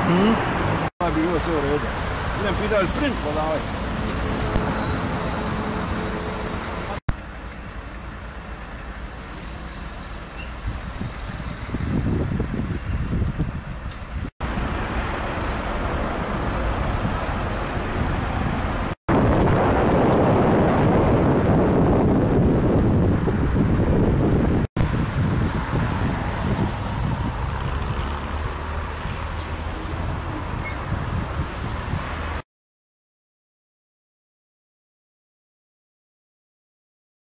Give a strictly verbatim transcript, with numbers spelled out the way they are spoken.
Mhm. Bi bilo sve u redu. Idem pitali print podavati.